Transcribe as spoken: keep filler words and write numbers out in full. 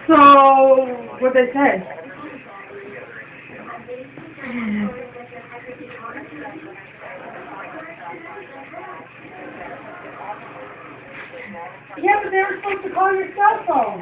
So, what they say? Yeah, but they were supposed to call your cell phone.